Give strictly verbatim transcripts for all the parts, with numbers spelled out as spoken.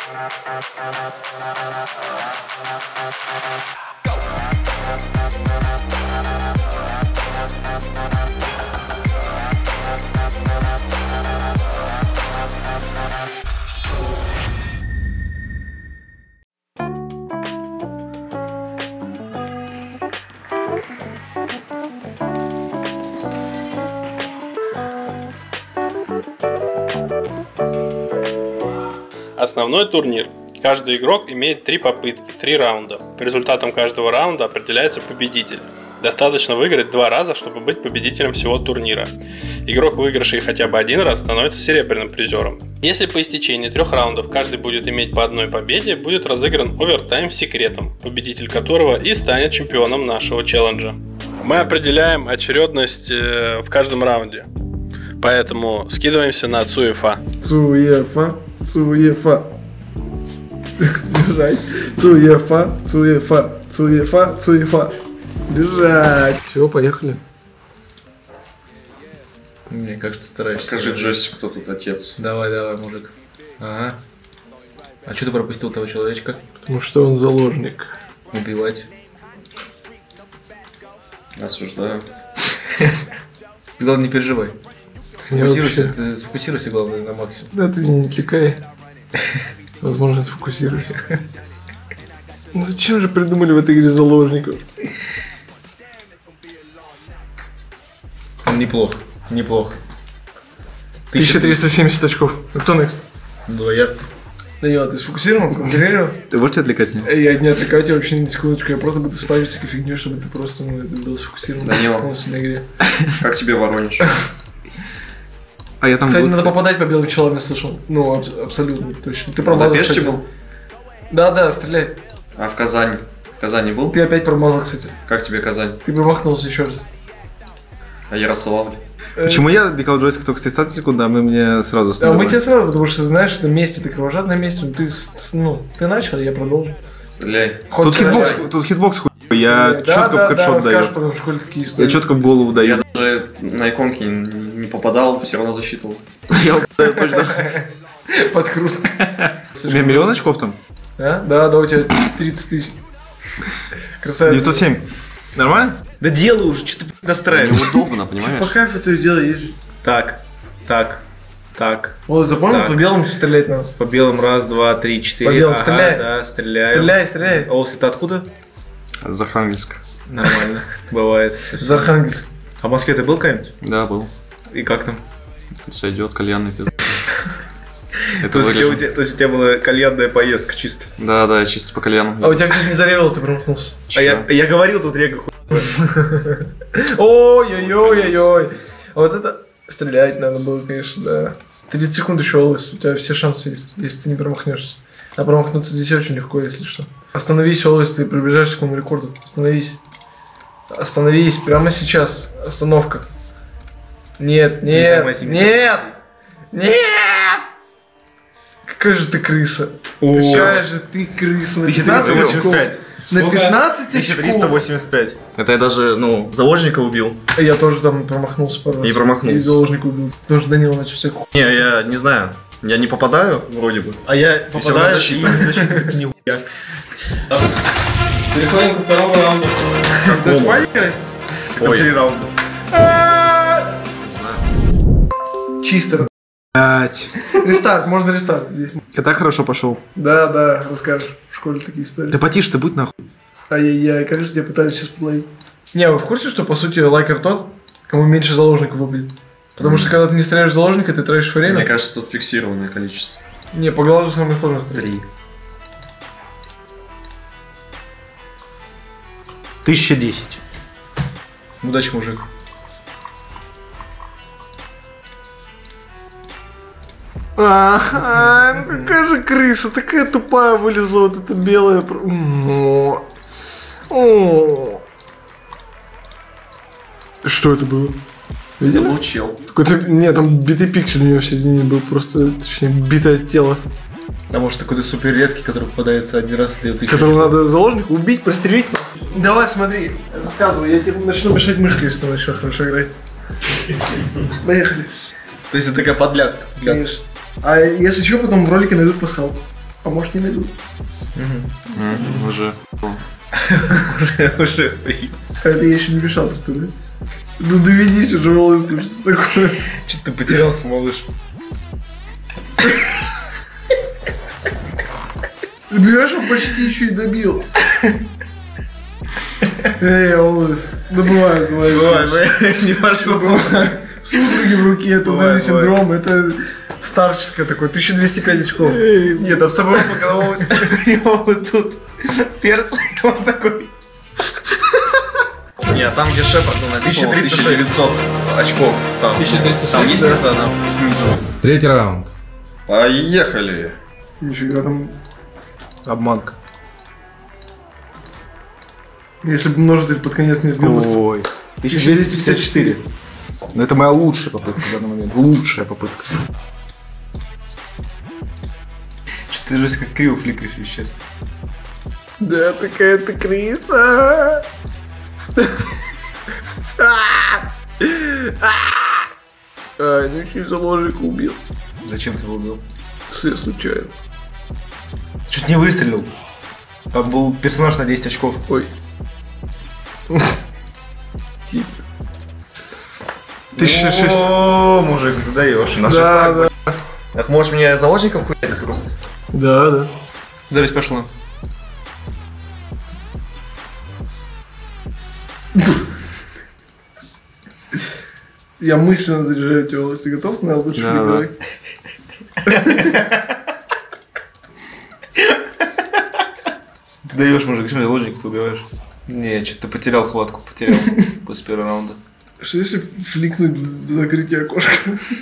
Основной турнир. Каждый игрок имеет три попытки, три раунда. По результатам каждого раунда определяется победитель. Достаточно выиграть два раза, чтобы быть победителем всего турнира. Игрок, выигравший хотя бы один раз, становится серебряным призером. Если по истечении трех раундов каждый будет иметь по одной победе, будет разыгран овертайм с секретом, победитель которого и станет чемпионом нашего челленджа. Мы определяем очередность в каждом раунде. Поэтому скидываемся на Цуефа. Цуефа, Цуефа. Лежать. Цуефа, Цуефа, Цуефа, Цуефа. Лежать. Все, поехали. Мне кажется, стараешься. Покажи Джесси, кто тут отец. Давай, давай, мужик. Ага. А что ты пропустил того человечка? Потому что он заложник. Убивать. Осуждаю. Главное, не переживай. Сфокусируйся, ты сфокусируйся, главное, на максимум. Да, ты не отвлекай. Возможно, сфокусируйся. Ну зачем же придумали в этой игре заложников? Неплохо, неплохо. тысяча триста семьдесят очков. А кто next? Ну, я. Данила, ты сфокусирован, сконцентрирован? Ты можешь отвлекать меня? Я не отвлекаю тебя вообще ни секундочку. Я просто буду спать всякой фигню, чтобы ты просто ну, был сфокусирован. Данила, полностью на игре. Как тебе Воронеж? А я там Кстати, буду... надо попадать по белым челам, я слышал. Ну, аб абсолютно точно. Ты промазал, в Будапеште был? Да, да, стреляй. А в Казани? В Казани был? Ты опять промазал, кстати. Как тебе Казань? Ты промахнулся еще раз. А Ярославль? Почему я дикал джойстик только с тридцать секунд, а мы мне сразу стреляли? А мы тебе сразу, потому что, знаешь, это месте, ты кровожадное месте, ты, ну, ты начал, я продолжу. Стреляй. Тут хитбокс, тут хитбокс хуй, я да, четко да, в хедшот да, даю. Скажешь, потому что в школе такие истории. Я четко в голову даю. Я даже на иконке не попадал, все равно засчитывал. Я угадаю точно. Подкрутка. У меня миллион очков там? А? Да, да, у тебя тридцать тысяч. Красавец. девятьсот семь. Нормально? Да делай уже, что ты настраиваешь. Неудобно, понимаешь? По кайфу ты делаешь. Так, так, так. Вот запомнил, по белым стрелять надо. По белым раз, два, три, четыре. По белым ага, стреляй. Да, стреляй. Стреляй, стреляй. Олс, это откуда? Из Архангельска. Нормально, бывает. Из Архангельска. А в Москве ты был когда-нибудь? Да, был. И как там? Сойдет, кальянный пиздец. То есть, у тебя, то есть у тебя была кальянная поездка чисто? Да, да, чисто по кальяну. А у тебя, кстати, не зарегал, ты промахнулся. А я, я говорил, тут рега хуй. Ой-ой-ой-ой-ой. А вот это стрелять надо было, конечно, да. тридцать секунд еще олвейс, у тебя все шансы есть, если ты не промахнешься. А промахнуться здесь очень легко, если что. Остановись, олвейс, ты приближаешься к моему рекорду. Остановись. Остановись, прямо сейчас. Остановка. Нет, нет, нет, нет! Какая же ты крыса. Какая же ты крыса. тысяча триста восемьдесят пять. На пятнадцать очков? тысяча триста восемьдесят пять. Это я даже, ну, заложника убил. Я тоже там промахнулся пару раз. И промахнулся. И заложника убил. Потому что Данила начал всякую. Не, я не знаю. Я не попадаю, вроде бы. А я попадаю и не засчитывается нихуя. Переходим ко второму раунду. Ты спайкеры? Ой. Три раунда. Чисто. Рестарт, можно рестарт здесь. Я так хорошо пошел. Да, да, расскажешь. В школе такие истории. Да потише ты будь нахуй. Ай-яй-яй, как же тебя пытались сейчас подловить. Не, вы в курсе, что по сути лайкер тот, кому меньше заложников выпадет? Потому что когда ты не стреляешь в заложника, ты тратишь время. Мне кажется, тут фиксированное количество. Не, по глазу самое сложное стрелять. Три. Тысяча десять. Удачи, мужик. А, ну какая же крыса, такая тупая вылезла вот эта белая. О, о. Что это было? Видели? Получил. Какой-то, нет, там битый пиксель у него в середине был, просто, точнее, битое тело. А может какой-то супер редкий, который попадается один раз и дает. Которого надо заложника убить, прострелить. Давай, смотри, рассказывай, я тебе начну мешать мышкой, если ты еще хорошо играть. Поехали. То есть это такая подлядка. Конечно. А если что, потом в ролике найдут пасхалку. А может не найдут? Уже. Уже. А это я еще не мешал, представляешь? Ну доведись уже, Володя, что такое? Что-то ты потерялся, малыш. Ты понимаешь, он почти еще и добил. Эй, Володя, ну бывает, бывает. Бывает, не прошу. Судороги в руке, туннельный синдром, это старческое такое, тысяча двести пять очков. Нет, там собой по голову. У него вот тут перц, и он такой. Нет, там где Шепард, ну, написано тысяча девятьсот очков. Там, тысяча триста шесть? там есть это, там снизу. Третий раунд. Поехали. Нифига там. Обманка. Если бы множитель под конец не сбил. Ой. тысяча двести пятьдесят четыре. Но это моя лучшая попытка в данный момент. Лучшая попытка. Что ты же как криво фликаешь, если честно. Да, такая ты крыса. А, ну чуть заложник убил. Зачем ты его убил? Все случайно. Чуть не выстрелил. Там был персонаж на десять очков. Ой. Тысяча шесть. О, мужик, ты даешь. На Да, шаг да. так. Так можешь мне заложником хуярить просто? Да, да. Запись пошла. Я мысленно заряжаю тебя, Володь. Ты готов на лучший Да, игрок? Ты даешь, мужик, почему заложников ты убиваешь? Не, что-то ты потерял хватку, потерял после первого раунда. Что если фликнуть в закрытие окошка?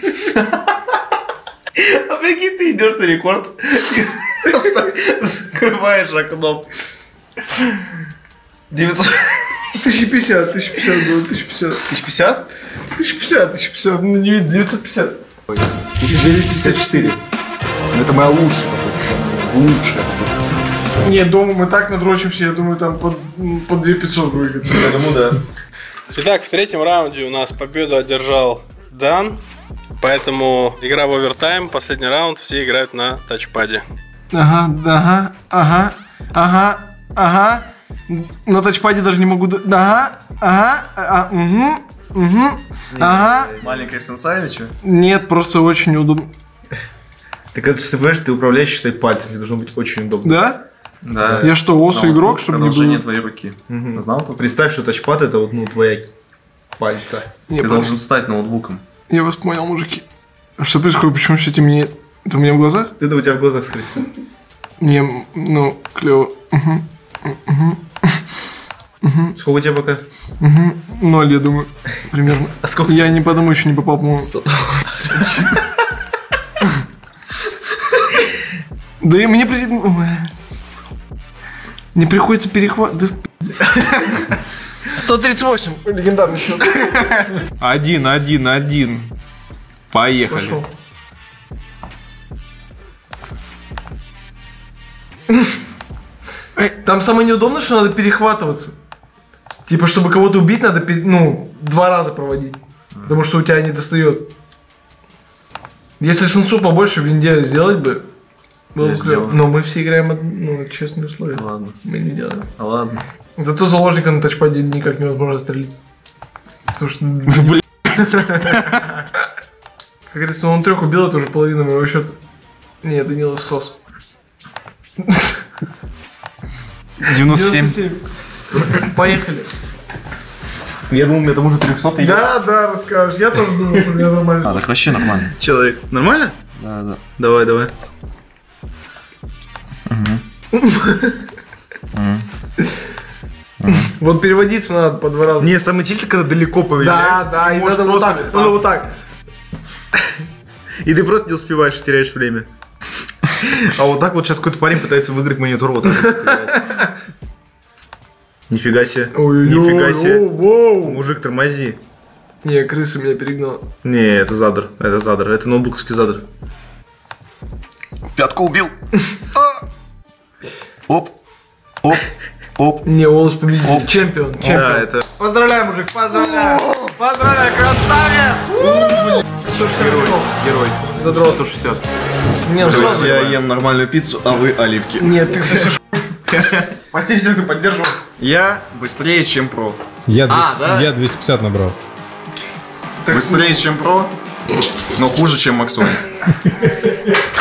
А прикинь, ты идешь на рекорд и просто закрываешь окном. девятьсот... Тысяча пятьдесят, тысяча пятьдесят было, тысяча пятьдесят. Тысяч пятьдесят? Тысяча пятьдесят, тысяча пятьдесят, ну не видно, девятьсот пятьдесят. тысяча двести пятьдесят четыре. Но это моя лучшая попытка. Лучшая попытка. Не, дома мы так надрочимся, я думаю, там под, под две тысячи пятьсот будет. Я думаю, да. Итак, в третьем раунде у нас победу одержал Дан. Поэтому игра в овертайм. Последний раунд, все играют на тачпаде. Ага, ага, ага, ага, ага. На тачпаде даже не могу... д- Ага, ага, а, угу, угу, ага. Маленькая сенсай или что? Нет, просто очень неудобно. Так это, ты понимаешь, ты управляешь, считай, пальцем, тебе должно быть очень удобно. Да? Да. Я что, осу игрок, чтобы не Продолжение было? твоей руки. Знал ты? Представь, что тачпад это вот, ну, твоя пальца. Не, Ты просто- должен стать ноутбуком. Я вас понял, мужики. А что происходит? Почему все темнеет? Это у меня в глазах? Это у тебя в глазах, скорее всего. Не, м, ну, клево. Угу, Сколько у тебя пока? угу. Ноль, я думаю, примерно. А сколько? Я не потому еще не попал, по-моему. Да и мне при... Ой. Не приходится перехват... Да... сто тридцать восемь. Легендарный счет. Один, один, один. Поехали. Пошел. Эй, там самое неудобное, что надо перехватываться. Типа, чтобы кого-то убить, надо, пере- ну, два раза проводить. Потому что у тебя не достает. Если сенсу побольше в винде сделать бы, было Я бы клево. сделаю. Но мы все играем, од- ну, честные условия. Ладно. Мы не делаем. А ладно. Зато заложника на тачпаде никак невозможно застрелить. Потому что... Блин. Как говорится, он трех убил, это уже половина моего счета. Нет, Данилов сос. девяносто семь. девяносто семь. Поехали. Я думал, мне там уже триста идет. Да, да, расскажешь. Я тоже думал, что у меня нормально. А, так вообще нормально. Человек. Нормально? Да, да. Давай, давай. Вот переводиться надо по два раза. Не, самый тильт, когда далеко Да, появляешься. да, и надо вот так, надо вот так. И ты просто не успеваешь, теряешь время. А вот так вот сейчас какой-то парень пытается выиграть монитор. Вот так вот стреляет. Нифига себе. Ой-ой-ой, Нифига себе. оу, воу. Мужик, тормози. Не, крыса меня перегнала. Не, это задр. Это задр. Это ноутбуковский задр. В пятку убил. А! Оп. Оп. Оп. Не, Волос победитель. Чемпион, Да, чемпион. это Поздравляю, мужик, поздравляю. Поздравляю, красавец. герой. Герой. За задрот. сто шестьдесят. Не, ну То есть сразу. я ем нормальную пиццу, а вы оливки. Нет, ты сосешь. Спасибо всем, кто поддерживал. Я быстрее, чем про. Я, А, двести да? я двести пятьдесят набрал. Быстрее, чем про, но хуже, чем Максон.